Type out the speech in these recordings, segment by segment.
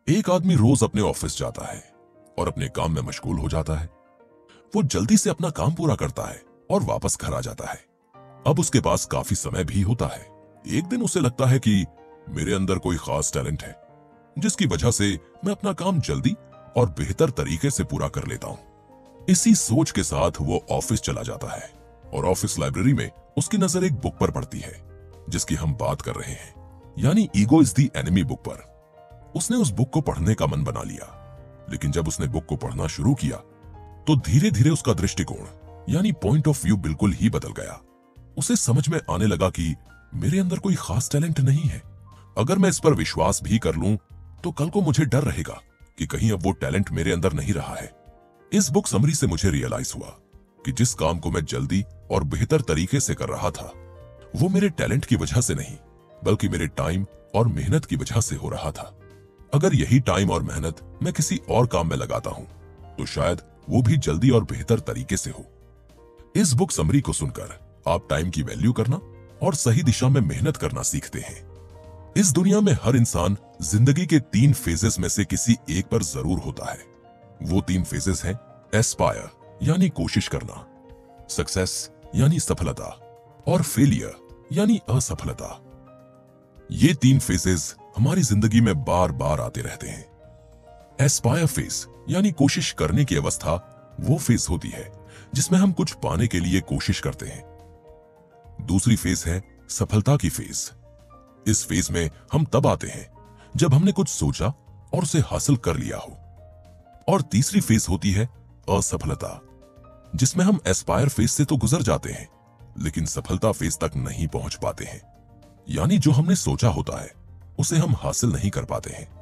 एक आदमी रोज अपने ऑफिस जाता है और अपने काम में मशगूल हो जाता है। वो जल्दी से अपना काम पूरा करता है और वापस घर आ जाता है। अब उसके पास काफी समय भी होता है। एक दिन उसे लगता है कि मेरे अंदर कोई खास टैलेंट है जिसकी वजह से मैं अपना काम जल्दी और बेहतर तरीके से पूरा कर लेता हूं। इसी सोच के साथ वो ऑफिस चला जाता है और ऑफिस लाइब्रेरी में उसकी नजर एक बुक पर पड़ती है जिसकी हम बात कर रहे हैं, यानी ego is the enemy book पर। उसने उस बुक को पढ़ने का मन बना लिया, लेकिन जब उसने बुक को पढ़ना शुरू किया तो धीरे धीरे उसका दृष्टिकोण यानी पॉइंट ऑफ व्यू बिल्कुल ही बदल गया। उसे समझ में आने लगा कि मेरे अंदर कोई खास टैलेंट नहीं है। अगर मैं इस पर विश्वास भी कर लूं तो कल को मुझे डर रहेगा कि कहीं अब वो टैलेंट मेरे अंदर नहीं रहा है। इस बुक समरी से मुझे रियलाइज हुआ कि जिस काम को मैं जल्दी और बेहतर तरीके से कर रहा था वो मेरे टैलेंट की वजह से नहीं बल्कि मेरे टाइम और मेहनत की वजह से हो रहा था। अगर यही टाइम और मेहनत मैं किसी और काम में लगाता हूं तो शायद वो भी जल्दी और बेहतर तरीके से हो। इस बुक समरी को सुनकर आप टाइम की वैल्यू करना और सही दिशा में मेहनत करना सीखते हैं। इस दुनिया में हर इंसान जिंदगी के 3 फेजेस में से किसी एक पर जरूर होता है। वो 3 फेजेस हैं एस्पायर यानी कोशिश करना, सक्सेस यानी सफलता और फेलियर यानी असफलता। ये 3 फेजेस हमारी जिंदगी में बार बार आते रहते हैं। एस्पायर फेज यानी कोशिश करने की अवस्था वो फेज होती है जिसमें हम कुछ पाने के लिए कोशिश करते हैं। दूसरी फेज है सफलता की फेज। इस फेज में हम तब आते हैं जब हमने कुछ सोचा और उसे हासिल कर लिया हो। और तीसरी फेज होती है असफलता, जिसमें हम एस्पायर फेज से तो गुजर जाते हैं लेकिन सफलता फेज तक नहीं पहुंच पाते हैं, यानी जो हमने सोचा होता है उसे हम हासिल नहीं कर पाते हैं।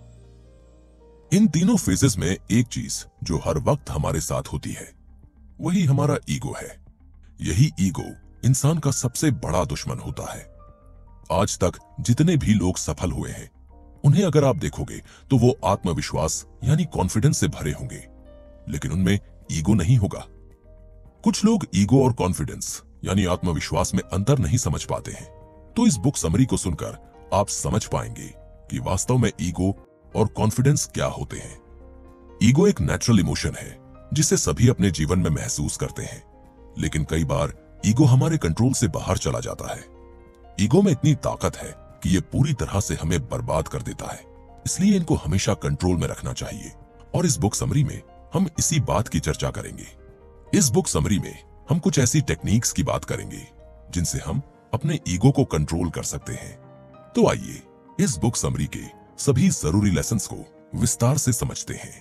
इन तीनों फेजेस में एक चीज जो हर वक्त हमारे साथ होती है वही हमारा ईगो है। यही ईगो इंसान का सबसे बड़ा दुश्मन होता है। आज तक जितने भी लोग सफल हुए हैं उन्हें अगर आप देखोगे तो वो आत्मविश्वास यानी कॉन्फिडेंस से भरे होंगे, लेकिन उनमें ईगो नहीं होगा। कुछ लोग ईगो और कॉन्फिडेंस यानी आत्मविश्वास में अंतर नहीं समझ पाते हैं। तो इस बुक समरी को सुनकर आप समझ पाएंगे कि वास्तव में ईगो और कॉन्फिडेंस क्या होते हैं। ईगो एक नेचुरल इमोशन है जिसे सभी अपने जीवन में महसूस करते हैं, लेकिन कई बार ईगो हमारे कंट्रोल से बाहर चला जाता है। ईगो में इतनी ताकत है कि ये पूरी तरह से हमें बर्बाद कर देता है, इसलिए इनको हमेशा कंट्रोल में रखना चाहिए। और इस बुक समरी में हम इसी बात की चर्चा करेंगे। इस बुक समरी में हम कुछ ऐसी टेक्निक्स की बात करेंगे जिनसे हम अपने ईगो को कंट्रोल कर सकते हैं। तो आइए इस बुक समरी के सभी जरूरी लेसन्स को विस्तार से समझते हैं।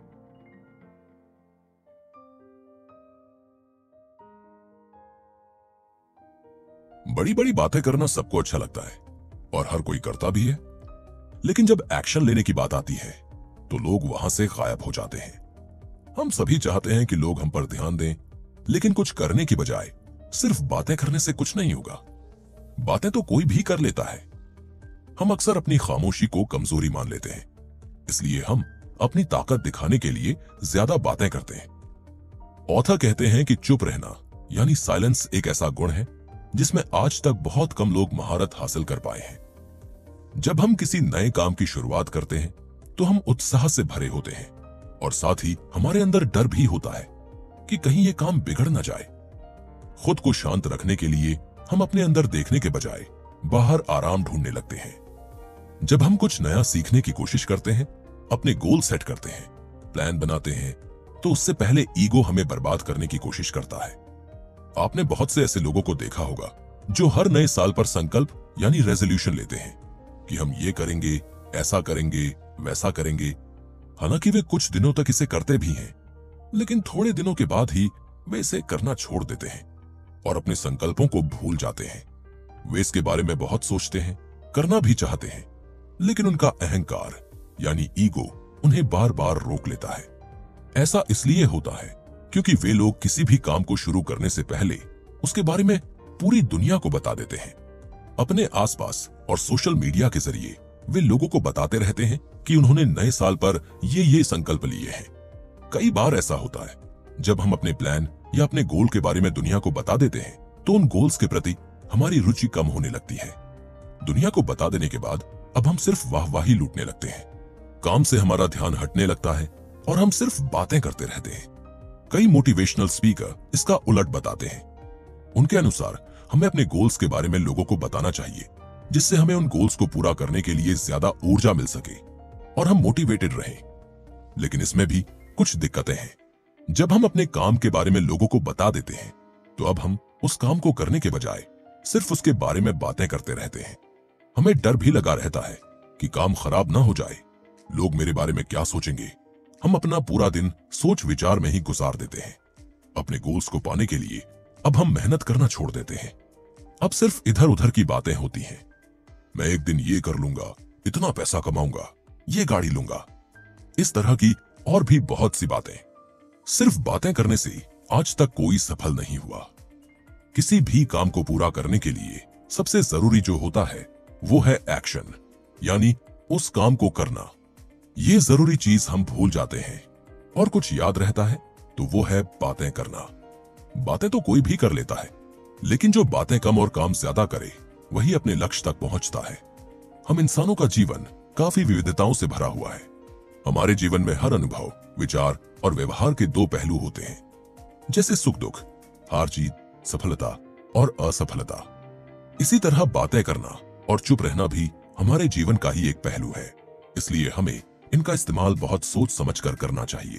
बड़ी बड़ी बातें करना सबको अच्छा लगता है और हर कोई करता भी है, लेकिन जब एक्शन लेने की बात आती है तो लोग वहां से गायब हो जाते हैं। हम सभी चाहते हैं कि लोग हम पर ध्यान दें, लेकिन कुछ करने की बजाय सिर्फ बातें करने से कुछ नहीं होगा। बातें तो कोई भी कर लेता है। हम अक्सर अपनी खामोशी को कमजोरी मान लेते हैं, इसलिए हम अपनी ताकत दिखाने के लिए ज्यादा बातें करते हैं। ऑथर कहते हैं कि चुप रहना यानी साइलेंस एक ऐसा गुण है जिसमें आज तक बहुत कम लोग महारत हासिल कर पाए हैं। जब हम किसी नए काम की शुरुआत करते हैं तो हम उत्साह से भरे होते हैं और साथ ही हमारे अंदर डर भी होता है कि कहीं ये काम बिगड़ न जाए। खुद को शांत रखने के लिए हम अपने अंदर देखने के बजाय बाहर आराम ढूंढने लगते हैं। जब हम कुछ नया सीखने की कोशिश करते हैं, अपने गोल सेट करते हैं, प्लान बनाते हैं, तो उससे पहले ईगो हमें बर्बाद करने की कोशिश करता है। आपने बहुत से ऐसे लोगों को देखा होगा जो हर नए साल पर संकल्प यानी रेजोल्यूशन लेते हैं कि हम ये करेंगे, ऐसा करेंगे, वैसा करेंगे। हालांकि वे कुछ दिनों तक इसे करते भी हैं, लेकिन थोड़े दिनों के बाद ही वे इसे करना छोड़ देते हैं और अपने संकल्पों को भूल जाते हैं। वे इसके बारे में बहुत सोचते हैं, करना भी चाहते हैं, लेकिन उनका अहंकार यानी ईगो उन्हें बार बार रोक लेता है। ऐसा इसलिए होता है क्योंकि वे लोग किसी भी काम को शुरू करने से पहले उसके बारे में पूरी दुनिया को बता देते हैं। अपने आसपास और सोशल मीडिया के जरिए वे लोगों को बताते रहते हैं कि उन्होंने नए साल पर ये संकल्प लिए हैं। कई बार ऐसा होता है जब हम अपने प्लान या अपने गोल के बारे में दुनिया को बता देते हैं तो उन गोल्स के प्रति हमारी रुचि कम होने लगती है। दुनिया को बता देने के बाद अब हम सिर्फ वाहवाही लूटने लगते हैं। काम से हमारा ध्यान हटने लगता है और हम सिर्फ बातें करते रहते हैं। कई मोटिवेशनल स्पीकर इसका उलट बताते हैं। उनके अनुसार हमें अपने गोल्स के बारे में लोगों को बताना चाहिए, जिससे हमें उन गोल्स को पूरा करने के लिए ज्यादा ऊर्जा मिल सके और हम मोटिवेटेड रहें। लेकिन इसमें भी कुछ दिक्कतें हैं। जब हम अपने काम के बारे में लोगों को बता देते हैं, तो अब हम उस काम को करने के बजाय सिर्फ उसके बारे में बातें करते रहते हैं। हमें डर भी लगा रहता है कि काम खराब ना हो जाए, लोग मेरे बारे में क्या सोचेंगे। हम अपना पूरा दिन सोच विचार में ही गुजार देते हैं। अपने गोल्स को पाने के लिए अब हम मेहनत करना छोड़ देते हैं। अब सिर्फ इधर उधर की बातें होती हैं। मैं एक दिन ये कर लूंगा, इतना पैसा कमाऊंगा, ये गाड़ी लूंगा, इस तरह की और भी बहुत सी बातें। सिर्फ बातें करने से आज तक कोई सफल नहीं हुआ। किसी भी काम को पूरा करने के लिए सबसे जरूरी जो होता है वो है एक्शन, यानी उस काम को करना। ये जरूरी चीज हम भूल जाते हैं और कुछ याद रहता है तो वो है बातें करना। बातें तो कोई भी कर लेता है, लेकिन जो बातें कम और काम ज्यादा करे वही अपने लक्ष्य तक पहुंचता है। हम इंसानों का जीवन काफी विविधताओं से भरा हुआ है। हमारे जीवन में हर अनुभव, विचार और व्यवहार के दो पहलू होते हैं, जैसे सुख दुख, हार जीत, सफलता और असफलता। इसी तरह बातें करना और चुप रहना भी हमारे जीवन का ही एक पहलू है। इसलिए हमें इनका इस्तेमाल बहुत सोच समझ कर करना चाहिए।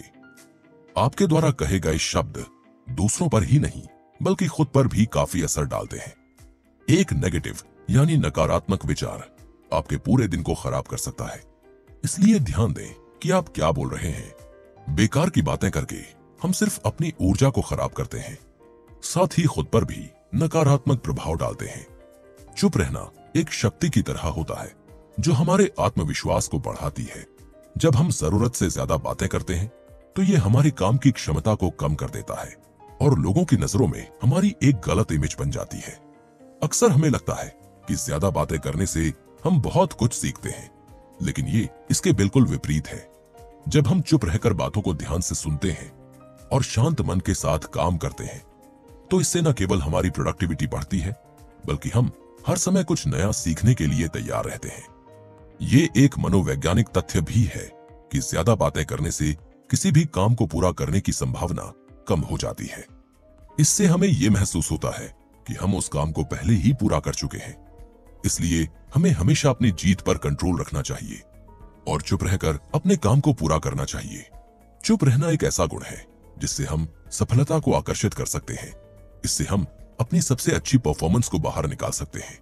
आपके द्वारा कहे गए शब्द दूसरों पर ही नहीं बल्कि खुद पर भी काफी असर डालते हैं। एक नेगेटिव यानी नकारात्मक विचार आपके पूरे दिन को खराब कर सकता है। इसलिए ध्यान दें कि आप क्या बोल रहे हैं। बेकार की बातें करके हम सिर्फ अपनी ऊर्जा को खराब करते हैं, साथ ही खुद पर भी नकारात्मक प्रभाव डालते हैं। चुप रहना एक शक्ति की तरह होता है जो हमारे आत्मविश्वास को बढ़ाती है। जब हम जरूरत से ज्यादा बातें करते हैं तो ये हमारे काम की क्षमता को कम कर देता है और लोगों की नजरों में हमारी एक गलत इमेज बन जाती है। अक्सर हमें लगता है कि ज्यादा बातें करने से हम बहुत कुछ सीखते हैं, लेकिन ये इसके बिल्कुल विपरीत है। जब हम चुप रहकर बातों को ध्यान से सुनते हैं और शांत मन के साथ काम करते हैं, तो इससे न केवल हमारी प्रोडक्टिविटी बढ़ती है, बल्कि हम हर समय कुछ नया सीखने के लिए तैयार रहते हैं। ये एक मनोवैज्ञानिक तथ्य भी है कि ज्यादा बातें करने से किसी भी काम को पूरा करने की संभावना कम हो जाती है। इससे हमें यह महसूस होता है कि हम उस काम को पहले ही पूरा कर चुके हैं। इसलिए हमें हमेशा अपनी जीत पर कंट्रोल रखना चाहिए और चुप रहकर अपने काम को पूरा करना चाहिए। चुप रहना एक ऐसा गुण है जिससे हम सफलता को आकर्षित कर सकते हैं। इससे हम अपनी सबसे अच्छी परफॉर्मेंस को बाहर निकाल सकते हैं।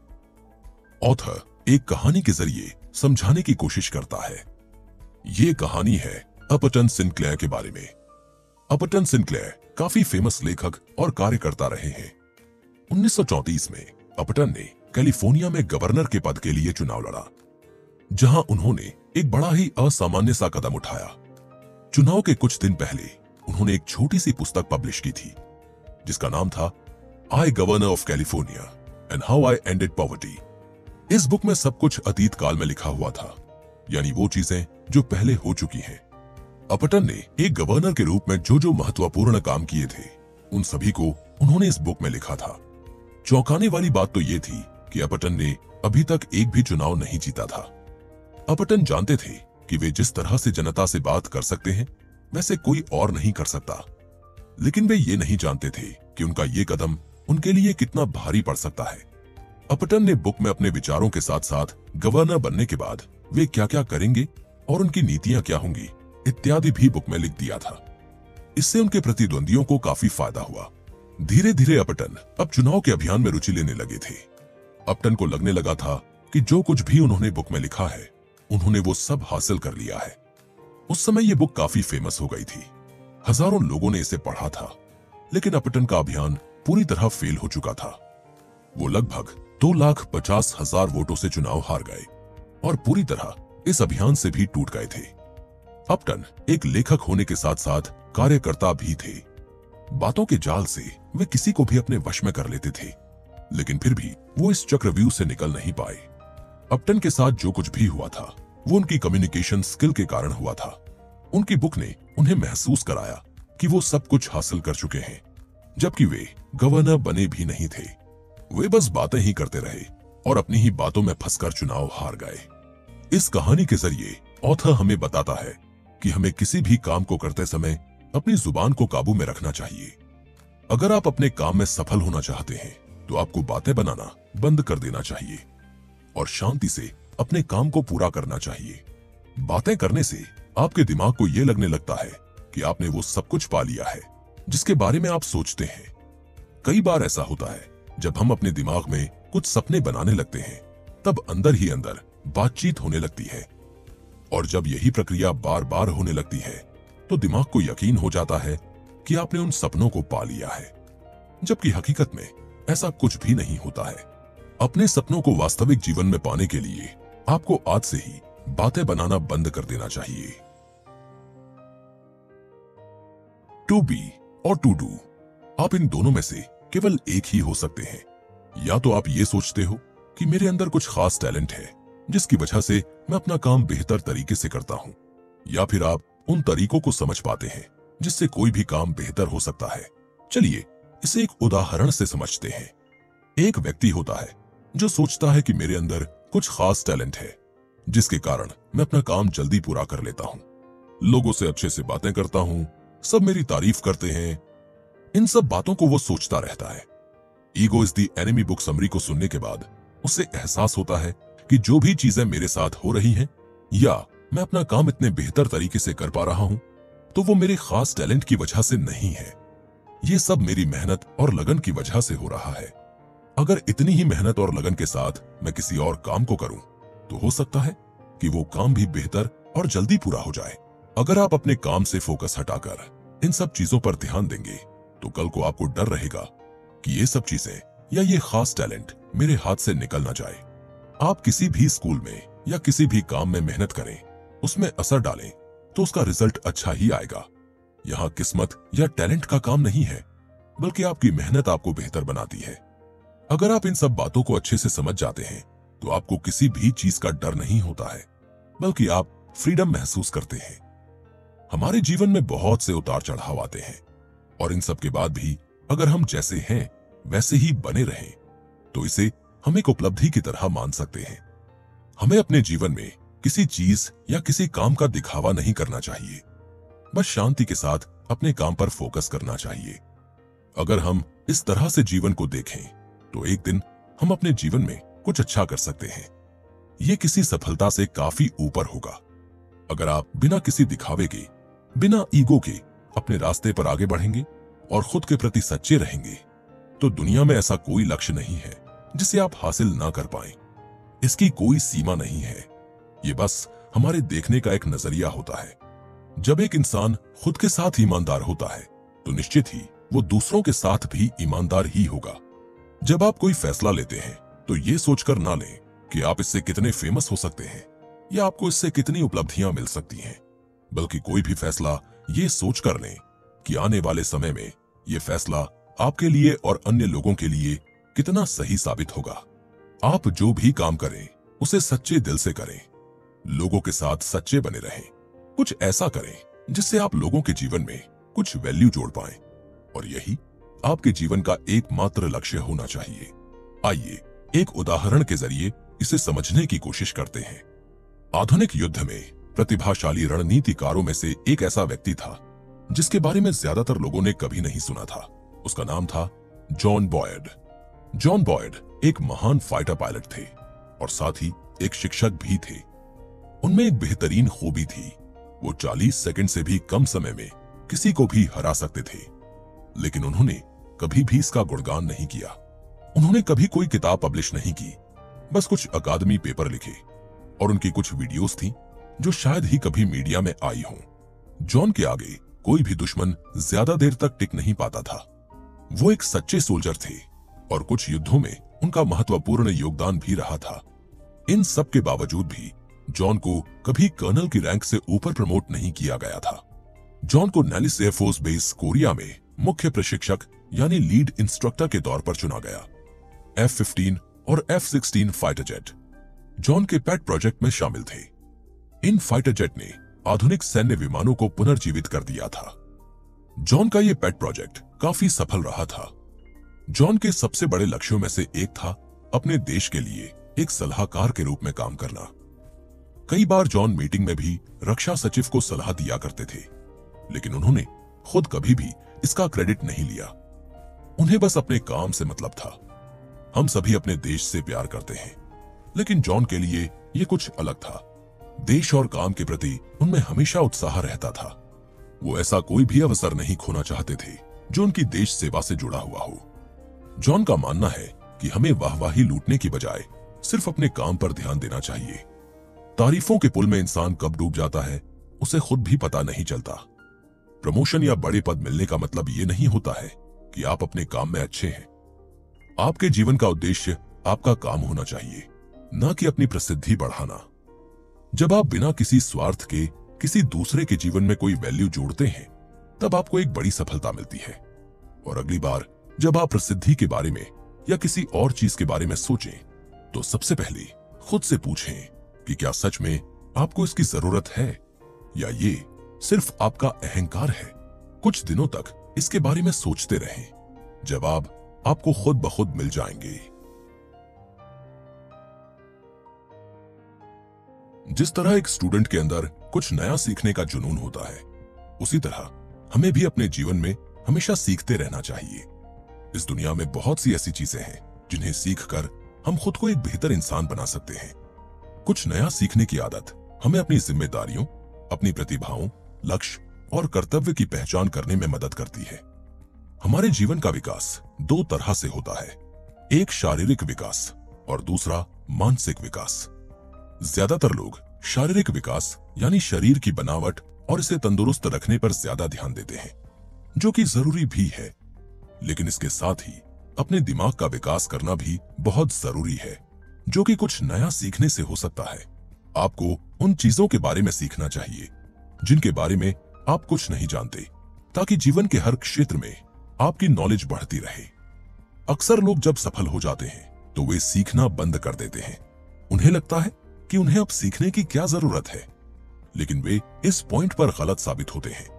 ऑथर एक कहानी के जरिए समझाने की कोशिश करता है। ये कहानी है अपटन सिंक्लेयर के बारे में। अपटन सिंक्लेयर काफी फेमस लेखक और कार्यकर्ता रहे हैं। 1934 में अपटन ने कैलिफोर्निया में गवर्नर के पद के लिए चुनाव लड़ा, जहां उन्होंने एक बड़ा ही असामान्य सा कदम उठाया। चुनाव के कुछ दिन पहले उन्होंने एक छोटी सी पुस्तक पब्लिश की थी जिसका नाम था I governor of California and how I ended poverty. इस बुक में सब कुछ अतीत काल में लिखा हुआ था, यानी वो चीजें जो पहले हो चुकी हैं। अपटन ने एक गवर्नर के रूप में जो जो महत्वपूर्ण काम किए थे उन सभी को उन्होंने इस बुक में लिखा था। चौंकाने वाली बात तो ये थी कि अपटन ने अभी तक एक भी चुनाव नहीं जीता था। अपटन जानते थे कि वे जिस तरह से जनता से बात कर सकते हैं वैसे कोई और नहीं कर सकता, लेकिन वे ये नहीं जानते थे कि उनका ये कदम उनके लिए कितना भारी पड़ सकता है। अपटन ने बुक में अपने विचारों के साथ साथ गवर्नर बनने के बाद वे क्या क्या करेंगे और उनकी नीतियां क्या होंगी इत्यादि भी बुक में लिख दिया था। इससे उनके प्रतिद्वंदियों को काफी फायदा हुआ। धीरे धीरे अपटन अब चुनाव के अभियान में रुचि लेने लगे थे। अपटन को लगने लगा था कि जो कुछ भी उन्होंने बुक में लिखा है उन्होंने वो सब हासिल कर लिया है। उस समय ये बुक काफी फेमस हो गई थी, हजारों लोगों ने इसे पढ़ा था, लेकिन अपटन का अभियान पूरी तरह फेल हो चुका था। वो लगभग 2,50,000 वोटों से चुनाव हार गए और पूरी तरह इस अभियान से भी टूट गए थे। अपटन एक लेखक होने के साथ साथ कार्यकर्ता भी थे। बातों के जाल से वे किसी को भी अपने वश में कर लेते थे, लेकिन फिर भी वो इस चक्रव्यूह से निकल नहीं पाए। अपटन के साथ जो कुछ भी हुआ था वो उनकी कम्युनिकेशन स्किल के कारण हुआ था। उनकी बुक ने उन्हें महसूस कराया कि वो सब कुछ हासिल कर चुके हैं, जबकि वे गवर्नर बने भी नहीं थे। वे बस बातें ही करते रहे और अपनी ही बातों में फंसकर चुनाव हार गए। इस कहानी के जरिए ऑथर हमें बताता है कि हमें किसी भी काम को करते समय अपनी जुबान को काबू में रखना चाहिए। अगर आप अपने काम में सफल होना चाहते हैं तो आपको बातें बनाना बंद कर देना चाहिए और शांति से अपने काम को पूरा करना चाहिए। बातें करने से आपके दिमाग को यह लगने लगता है कि आपने वो सब कुछ पा लिया है जिसके बारे में आप सोचते हैं। कई बार ऐसा होता है जब हम अपने दिमाग में कुछ सपने बनाने लगते हैं तब अंदर ही अंदर बातचीत होने लगती है, और जब यही प्रक्रिया बार बार होने लगती है तो दिमाग को यकीन हो जाता है कि आपने उन सपनों को पा लिया है, जबकि हकीकत में ऐसा कुछ भी नहीं होता है। अपने सपनों को वास्तविक जीवन में पाने के लिए आपको आज से ही बातें बनाना बंद कर देना चाहिए। टू बी और टू डू, आप इन दोनों में से केवल एक ही हो सकते हैं। या तो आप ये सोचते हो कि मेरे अंदर कुछ खास टैलेंट है जिसकी वजह से मैं अपना काम बेहतर तरीके से करता हूं, या फिर आप उन तरीकों को समझ पाते हैं जिससे कोई भी काम बेहतर हो सकता है। चलिए इसे एक उदाहरण से समझते हैं। एक व्यक्ति होता है जो सोचता है कि मेरे अंदर कुछ खास टैलेंट है जिसके कारण मैं अपना काम जल्दी पूरा कर लेता हूं, लोगों से अच्छे से बातें करता हूं, सब मेरी तारीफ करते हैं। इन सब बातों को वो सोचता रहता है। Ego is the enemy book summary को सुनने के बाद उसे एहसास होता है कि जो भी चीजें मेरे साथ हो रही हैं या मैं अपना काम इतने बेहतर तरीके से कर पा रहा हूं तो वो मेरे खास टैलेंट की वजह से नहीं है, ये सब मेरी मेहनत और लगन की वजह से हो रहा है। अगर इतनी ही मेहनत और लगन के साथ मैं किसी और काम को करूं तो हो सकता है कि वो काम भी बेहतर और जल्दी पूरा हो जाए। अगर आप अपने काम से फोकस हटाकर इन सब चीजों पर ध्यान देंगे तो कल को आपको डर रहेगा कि ये सब चीजें या ये खास टैलेंट मेरे हाथ से निकल ना जाए। आप किसी भी स्कूल में या किसी भी काम में मेहनत करें, उसमें असर डालें तो उसका रिजल्ट अच्छा ही आएगा। यहाँ किस्मत या टैलेंट का काम नहीं है, बल्कि आपकी मेहनत आपको बेहतर बनाती है। अगर आप इन सब बातों को अच्छे से समझ जाते हैं तो आपको किसी भी चीज का डर नहीं होता है, बल्कि आप फ्रीडम महसूस करते हैं। हमारे जीवन में बहुत से उतार चढ़ाव आते हैं और इन सब के बाद भी अगर हम जैसे हैं वैसे ही बने रहें तो इसे हम एक उपलब्धि की तरह मान सकते हैं। हमें अपने जीवन में किसी चीज या किसी काम का दिखावा नहीं करना चाहिए, बस शांति के साथ अपने काम पर फोकस करना चाहिए। अगर हम इस तरह से जीवन को देखें तो एक दिन हम अपने जीवन में कुछ अच्छा कर सकते हैं। ये किसी सफलता से काफी ऊपर होगा। अगर आप बिना किसी दिखावे के, बिना ईगो के अपने रास्ते पर आगे बढ़ेंगे और खुद के प्रति सच्चे रहेंगे तो दुनिया में ऐसा कोई लक्ष्य नहीं है जिसे आप हासिल ना कर पाएं। इसकी कोई सीमा नहीं है, ये बस हमारे देखने का एक नजरिया होता है। जब एक इंसान खुद के साथ ईमानदार होता है तो निश्चित ही वो दूसरों के साथ भी ईमानदार ही होगा। जब आप कोई फैसला लेते हैं तो ये सोचकर ना लें कि आप इससे कितने फेमस हो सकते हैं या आपको इससे कितनी उपलब्धियां मिल सकती हैं, बल्कि कोई भी फैसला ये सोचकर लें कि आने वाले समय में ये फैसला आपके लिए और अन्य लोगों के लिए कितना सही साबित होगा। आप जो भी काम करें उसे सच्चे दिल से करें, लोगों के साथ सच्चे बने रहें, कुछ ऐसा करें जिससे आप लोगों के जीवन में कुछ वैल्यू जोड़ पाएं, और यही आपके जीवन का एकमात्र लक्ष्य होना चाहिए। आइए एक उदाहरण के जरिए इसे समझने की कोशिश करते हैं। आधुनिक युद्ध में प्रतिभाशाली रणनीतिकारों में से एक ऐसा व्यक्ति था जिसके बारे में ज्यादातर लोगों ने कभी नहीं सुना था। उसका नाम था जॉन बॉयड। जॉन बॉयड एक महान फाइटर पायलट थे और साथ ही एक शिक्षक भी थे। उनमें एक बेहतरीन खूबी थी, वो 40 सेकंड से भी कम समय में किसी को भी हरा सकते थे। लेकिन उन्होंने कभी भी इसका गुणगान नहीं किया। उन्होंने कभी कोई किताब पब्लिश नहीं की, बस कुछ अकादमी पेपर लिखे और उनकी कुछ वीडियोस थी जो शायद ही कभी मीडिया में आई हों। जॉन के आगे कोई भी दुश्मन ज्यादा देर तक टिक नहीं पाता था। वो एक सच्चे सोल्जर थे और कुछ युद्धों में उनका महत्वपूर्ण योगदान भी रहा था। इन सब के बावजूद भी जॉन को कभी कर्नल की रैंक से ऊपर प्रमोट नहीं किया गया था। जॉन को नेलिस एयरफोर्स बेस कोरिया में मुख्य प्रशिक्षक यानी लीड इंस्ट्रक्टर के तौर पर चुना गया। F-15 और F-16 फाइटर जेट जॉन के पेट प्रोजेक्ट में शामिल थे। इन फाइटर जेट ने आधुनिक सैन्य विमानों को पुनर्जीवित कर दिया था। जॉन का यह पेट प्रोजेक्ट काफी सफल रहा था। जॉन के सबसे बड़े लक्ष्यों में से एक था अपने देश के लिए एक सलाहकार के रूप में काम करना। कई बार जॉन मीटिंग में भी रक्षा सचिव को सलाह दिया करते थे, लेकिन उन्होंने खुद कभी भी इसका क्रेडिट नहीं लिया। उन्हें बस अपने काम से मतलब था। हम सभी अपने देश से प्यार करते हैं, लेकिन जॉन के लिए ये कुछ अलग था। देश और काम के प्रति उनमें हमेशा उत्साह रहता था। वो ऐसा कोई भी अवसर नहीं खोना चाहते थे जो उनकी देश सेवा से जुड़ा हुआ हो। जॉन का मानना है कि हमें वाहवाही लूटने की बजाय सिर्फ अपने काम पर ध्यान देना चाहिए। तारीफों के पुल में इंसान कब डूब जाता है उसे खुद भी पता नहीं चलता। प्रमोशन या बड़े पद मिलने का मतलब ये नहीं होता है कि आप अपने काम में अच्छे हैं। आपके जीवन का उद्देश्य आपका काम होना चाहिए, न कि अपनी प्रसिद्धि बढ़ाना। जब आप बिना किसी स्वार्थ के किसी दूसरे के जीवन में कोई वैल्यू जोड़ते हैं, तब आपको एक बड़ी सफलता मिलती है। और अगली बार जब आप प्रसिद्धि के बारे में या किसी और चीज के बारे में सोचें, तो सबसे पहले खुद से पूछें कि क्या सच में आपको इसकी जरूरत है या ये सिर्फ आपका अहंकार है। कुछ दिनों तक इसके बारे में सोचते रहें। जवाब आपको खुद ब खुद मिल जाएंगे। जिस तरह एक स्टूडेंट के अंदर कुछ नया सीखने का जुनून होता है, उसी तरह हमें भी अपने जीवन में हमेशा सीखते रहना चाहिए। इस दुनिया में बहुत सी ऐसी चीजें हैं जिन्हें सीखकर हम खुद को एक बेहतर इंसान बना सकते हैं। कुछ नया सीखने की आदत हमें अपनी जिम्मेदारियों, अपनी प्रतिभाओं, लक्ष्य और कर्तव्य की पहचान करने में मदद करती है। हमारे जीवन का विकास दो तरह से होता है, एक शारीरिक विकास और दूसरा मानसिक विकास। ज्यादातर लोग शारीरिक विकास यानी शरीर की बनावट और इसे तंदुरुस्त रखने पर ज्यादा ध्यान देते हैं, जो कि जरूरी भी है, लेकिन इसके साथ ही अपने दिमाग का विकास करना भी बहुत जरूरी है, जो कि कुछ नया सीखने से हो सकता है। आपको उन चीजों के बारे में सीखना चाहिए जिनके बारे में आप कुछ नहीं जानते, ताकि जीवन के हर क्षेत्र में आपकी नॉलेज बढ़ती रहे। अक्सर लोग जब सफल हो जाते हैं तो वे सीखना बंद कर देते हैं। उन्हें लगता है कि उन्हें अब सीखने की क्या जरूरत है, लेकिन वे इस पॉइंट पर गलत साबित होते हैं।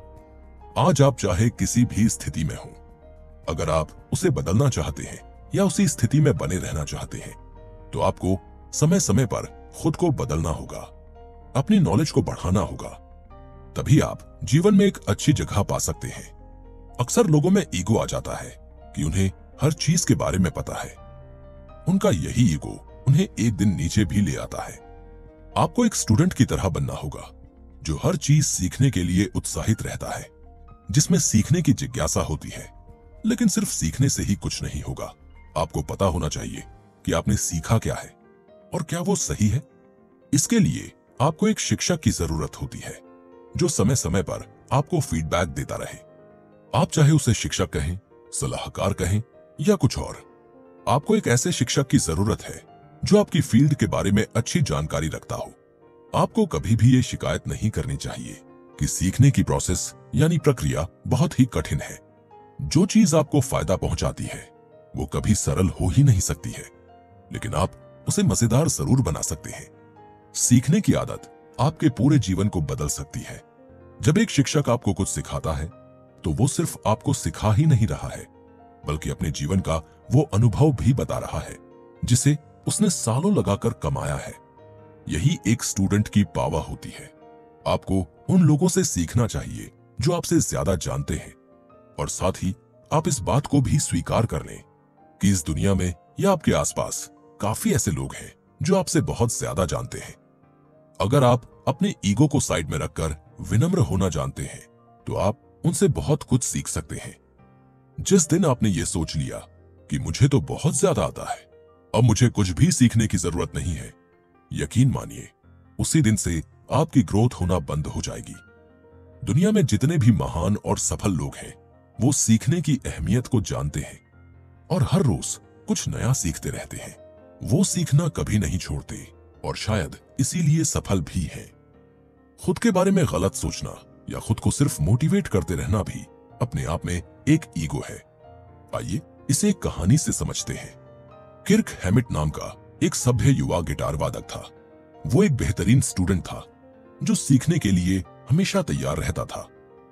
आज आप चाहे किसी भी स्थिति में हो, अगर आप उसे बदलना चाहते हैं या उसी स्थिति में बने रहना चाहते हैं, तो आपको समय समय पर खुद को बदलना होगा, अपनी नॉलेज को बढ़ाना होगा। तभी आप जीवन में एक अच्छी जगह पा सकते हैं। अक्सर लोगों में ईगो आ जाता है कि उन्हें हर चीज के बारे में पता है। उनका यही ईगो उन्हें एक दिन नीचे भी ले आता है। आपको एक स्टूडेंट की तरह बनना होगा, जो हर चीज सीखने के लिए उत्साहित रहता है, जिसमें सीखने की जिज्ञासा होती है। लेकिन सिर्फ सीखने से ही कुछ नहीं होगा। आपको पता होना चाहिए कि आपने सीखा क्या है और क्या वो सही है। इसके लिए आपको एक शिक्षक की जरूरत होती है, जो समय समय पर आपको फीडबैक देता रहे। आप चाहे उसे शिक्षक कहें, सलाहकार कहें या कुछ और, आपको एक ऐसे शिक्षक की जरूरत है जो आपकी फील्ड के बारे में अच्छी जानकारी रखता हो। आपको कभी भी ये शिकायत नहीं करनी चाहिए कि सीखने की प्रोसेस यानी प्रक्रिया बहुत ही कठिन है। जो चीज आपको फायदा पहुंचाती है वो कभी सरल हो ही नहीं सकती है, लेकिन आप उसे मजेदार जरूर बना सकते हैं। सीखने की आदत आपके पूरे जीवन को बदल सकती है। जब एक शिक्षक आपको कुछ सिखाता है तो वो सिर्फ आपको सिखा ही नहीं रहा है, बल्कि अपने जीवन का वो अनुभव भी बता रहा है जिसे उसने सालों लगाकर कमाया है। यही एक स्टूडेंट की पावर होती है। आपको उन लोगों से सीखना चाहिए जो आपसे ज्यादा जानते हैं, और साथ ही आप इस बात को भी स्वीकार कर लें कि इस दुनिया में या आपके आसपास काफी ऐसे लोग हैं जो आपसे बहुत ज्यादा जानते हैं। अगर आप अपने ईगो को साइड में रखकर विनम्र होना जानते हैं, तो आप उनसे बहुत कुछ सीख सकते हैं। जिस दिन आपने ये सोच लिया कि मुझे तो बहुत ज्यादा आता है, अब मुझे कुछ भी सीखने की जरूरत नहीं है, यकीन मानिए उसी दिन से आपकी ग्रोथ होना बंद हो जाएगी। दुनिया में जितने भी महान और सफल लोग हैं, वो सीखने की अहमियत को जानते हैं और हर रोज कुछ नया सीखते रहते हैं। वो सीखना कभी नहीं छोड़ते और शायद इसीलिए सफल भी हैं। खुद के बारे में गलत सोचना या खुद को सिर्फ मोटिवेट करते रहना भी अपने आप में एक ईगो है। आइए इसे एक कहानी से समझते हैं। किर्क हैमिट नाम का एक सभ्य युवा गिटार वादक था। वो एक बेहतरीन स्टूडेंट था जो सीखने के लिए हमेशा तैयार रहता था।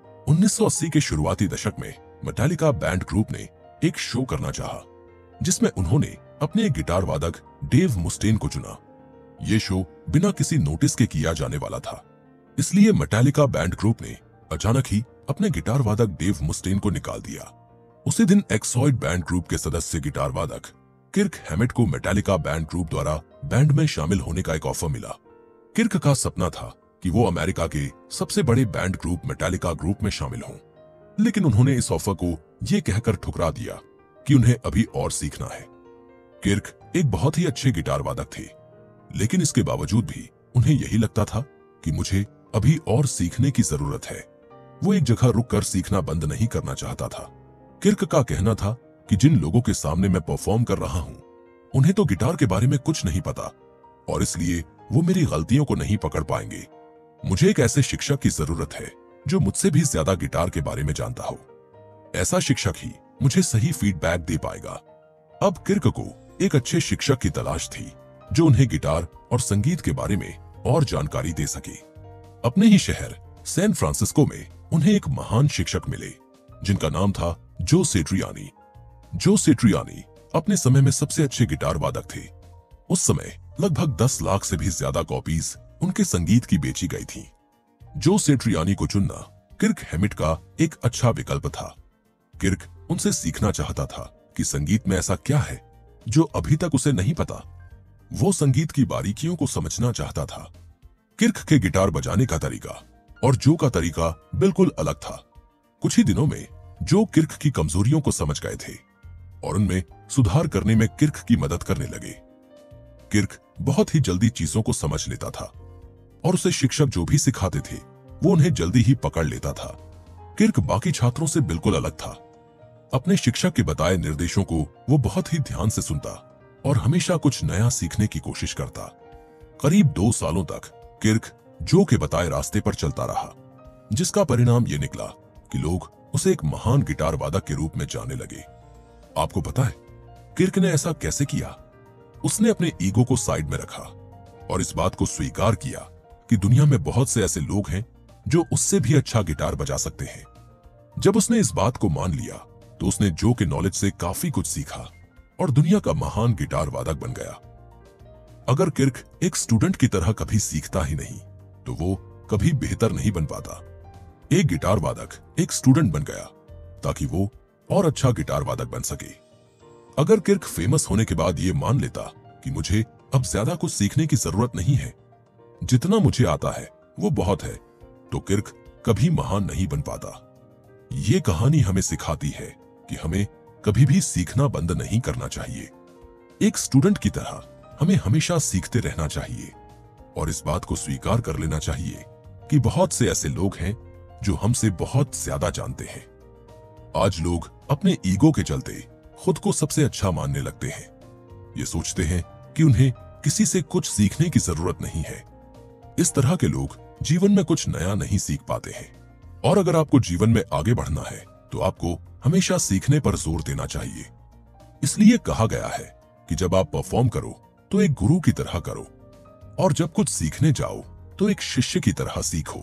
1980 के शुरुआती दशक में मेटालिका बैंड ग्रुप ने एक शो करना चाहा, जिसमें उन्होंने अपने गिटार वादक डेव मुस्टेन को चुना। ये शो बिना किसी नोटिस के किया जाने वाला था, इसलिए मेटालिका बैंड ग्रुप ने अचानक ही अपने गिटार वादक डेव मुस्टेन को निकाल दिया। उसी दिन एक्सॉइड बैंड ग्रुप के सदस्य गिटार वादक किर्क हैमिट को मेटालिका बैंड ग्रुप द्वारा बैंड में शामिल होने का एक ऑफर मिला। किर्क का सपना था कि वो अमेरिका के सबसे बड़े बैंड ग्रुप मेटालिका ग्रुप में शामिल हों, लेकिन उन्होंने इस ऑफर को ये कहकर ठुकरा दिया कि उन्हें अभी और सीखना है। किर्क एक बहुत ही अच्छे गिटार वादक थे, लेकिन इसके बावजूद भी उन्हें यही लगता था कि मुझे अभी और सीखने की जरूरत है। वो एक जगह रुककर सीखना बंद नहीं करना चाहता था। किर्क का कहना था कि जिन लोगों के सामने मैं परफॉर्म कर रहा हूं, उन्हें तो गिटार के बारे में कुछ नहीं पता और इसलिए वो मेरी गलतियों को नहीं पकड़ पाएंगे। मुझे एक ऐसे शिक्षक की जरूरत है जो मुझसे भी ज्यादा गिटार के बारे में जानता हो। ऐसा शिक्षक ही मुझे सही फीडबैक दे पाएगा। अब किर्क को एक अच्छे शिक्षक की तलाश थी जो उन्हें गिटार और संगीत के बारे में और जानकारी दे सके। अपने ही शहर सैन फ्रांसिस्को में उन्हें एक महान शिक्षक मिले जिनका नाम था जो सेट्रियानी। जो सेट्रियानी अपने समय में सबसे अच्छे गिटार वादक थे। उस समय लगभग 10 लाख से भी ज्यादा कॉपीज उनके संगीत की बेची गई थी। जो सेट्रियानी को चुनना किर्क हैमिट का एक अच्छा विकल्प था। किर्क उनसे सीखना चाहता था कि संगीत में ऐसा क्या है जो अभी तक उसे नहीं पता। वो संगीत की बारीकियों को समझना चाहता था। किर्क के गिटार बजाने का तरीका और जो का तरीका बिल्कुल अलग था। कुछ ही दिनों में जो किर्क की कमजोरियों को समझ गए थे और उनमें सुधार करने में किर्क की मदद करने लगे। किर्क बहुत ही जल्दी चीजों को समझ लेता था और उसे शिक्षक जो भी सिखाते थे वो उन्हें जल्दी ही पकड़ लेता था। किर्क बाकी छात्रों से बिल्कुल अलग था। अपने शिक्षक के बताए निर्देशों को वो बहुत ही ध्यान से सुनता और हमेशा कुछ नया सीखने की कोशिश करता। करीब 2 सालों तक किर्क जो के बताए रास्ते पर चलता रहा, जिसका परिणाम ये निकला कि लोग उसे एक महान गिटार वादक के रूप में जानने लगे। आपको पता है किर्क ने ऐसा कैसे किया? उसने अपने ईगो को साइड में रखा और इस बात को स्वीकार किया कि दुनिया में बहुत से ऐसे लोग हैं जो उससे भी अच्छा गिटार बजा सकते हैं। जब उसने इस बात को मान लिया तो उसने जो के नॉलेज से काफी कुछ सीखा और दुनिया का महान गिटार वादक बन गया। अगर किर्क एक स्टूडेंट की तरह कभी सीखता ही नहीं तो वो कभी बेहतर नहीं बन पाता। एक गिटार वादक एक स्टूडेंट बन गया ताकि वो और अच्छा गिटार वादक बन सके। अगर किर्क फेमस होने के बाद ये मान लेता कि मुझे अब ज्यादा कुछ सीखने की जरूरत नहीं है, जितना मुझे आता है वो बहुत है, तो किर्क कभी महान नहीं बन पाता। ये कहानी हमें सिखाती है कि हमें कभी भी सीखना बंद नहीं करना चाहिए। एक स्टूडेंट की तरह हमें हमेशा सीखते रहना चाहिए और इस बात को स्वीकार कर लेना चाहिए कि बहुत से ऐसे लोग हैं जो हमसे बहुत ज्यादा जानते हैं। आज लोग अपने ईगो के चलते खुद को सबसे अच्छा मानने लगते हैं। ये सोचते हैं कि उन्हें किसी से कुछ सीखने की जरूरत नहीं है। इस तरह के लोग जीवन में कुछ नया नहीं सीख पाते हैं और अगर आपको जीवन में आगे बढ़ना है तो आपको हमेशा सीखने पर जोर देना चाहिए। इसलिए कहा गया है कि जब आप परफॉर्म करो तो एक गुरु की तरह करो और जब कुछ सीखने जाओ तो एक शिष्य की तरह सीखो।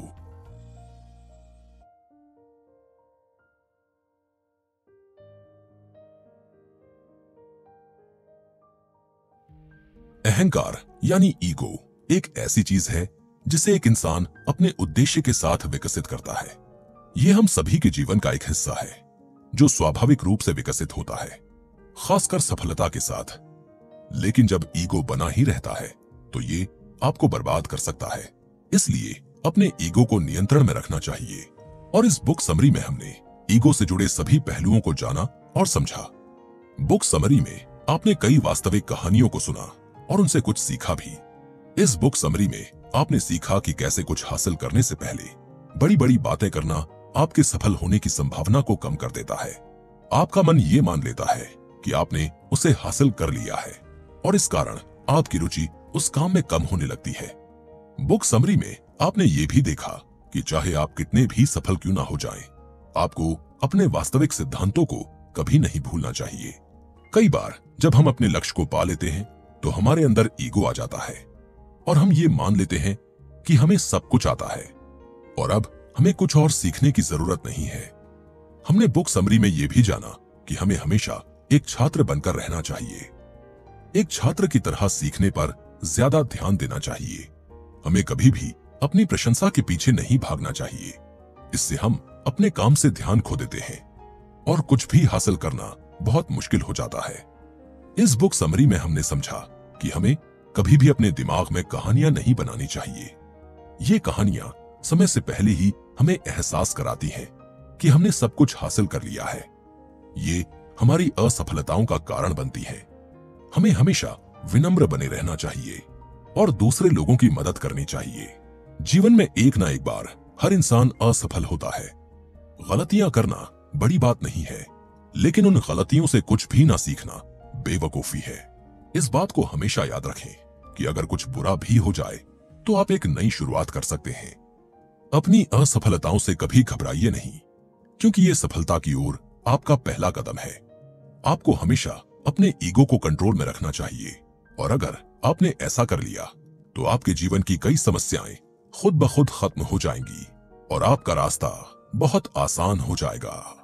अहंकार यानी ईगो एक ऐसी चीज है जिसे एक इंसान अपने उद्देश्य के साथ विकसित करता है। यह हम सभी के जीवन का एक हिस्सा है जो स्वाभाविक रूप से विकसित होता है, खासकर सफलता के साथ। लेकिन जब ईगो बना ही रहता है तो ये आपको बर्बाद कर सकता है। इसलिए अपने ईगो को नियंत्रण में रखना चाहिए। और इस बुक समरी में हमने ईगो से जुड़े सभी पहलुओं को जाना और समझा। बुक समरी में आपने कई वास्तविक कहानियों को सुना और उनसे कुछ सीखा भी। इस बुक समरी में आपने सीखा कि कैसे कुछ हासिल करने से पहले बड़ी बड़ी बातें करना आपके सफल होने की संभावना को कम कर देता है। आपका मन ये मान लेता है कि आपने उसे हासिल कर लिया है और इस कारण आपकी रुचि उस काम में कम होने लगती है। बुक समरी में आपने ये भी देखा कि चाहे आप कितने भी सफल क्यों ना हो जाएं, आपको अपने वास्तविक सिद्धांतों को कभी नहीं भूलना चाहिए। कई बार जब हम अपने लक्ष्य को पा लेते हैं तो हमारे अंदर ईगो आ जाता है और हम ये मान लेते हैं कि हमें सब कुछ आता है और अब हमें कुछ और सीखने की जरूरत नहीं है। हमने बुक समरी में यह भी जाना कि हमें हमेशा एक छात्र बनकर रहना चाहिए। एक छात्र की तरह सीखने पर ज्यादा ध्यान देना चाहिए। हमें कभी भी अपनी प्रशंसा के पीछे नहीं भागना चाहिए। इससे हम अपने काम से ध्यान खो देते हैं और कुछ भी हासिल करना बहुत मुश्किल हो जाता है। इस बुक समरी में हमने समझा कि हमें कभी भी अपने दिमाग में कहानियां नहीं बनानी चाहिए। ये कहानियां समय से पहले ही हमें एहसास कराती हैं कि हमने सब कुछ हासिल कर लिया है। ये हमारी असफलताओं का कारण बनती है। हमें हमेशा विनम्र बने रहना चाहिए और दूसरे लोगों की मदद करनी चाहिए। जीवन में एक ना एक बार हर इंसान असफल होता है। गलतियां करना बड़ी बात नहीं है, लेकिन उन गलतियों से कुछ भी ना सीखना बेवकूफी है। इस बात को हमेशा याद रखें कि अगर कुछ बुरा भी हो जाए तो आप एक नई शुरुआत कर सकते हैं। अपनी असफलताओं से कभी घबराइए नहीं, क्योंकि ये सफलता की ओर आपका पहला कदम है। आपको हमेशा अपने ईगो को कंट्रोल में रखना चाहिए, और अगर आपने ऐसा कर लिया तो आपके जीवन की कई समस्याएं खुद ब खुद खत्म हो जाएंगी और आपका रास्ता बहुत आसान हो जाएगा।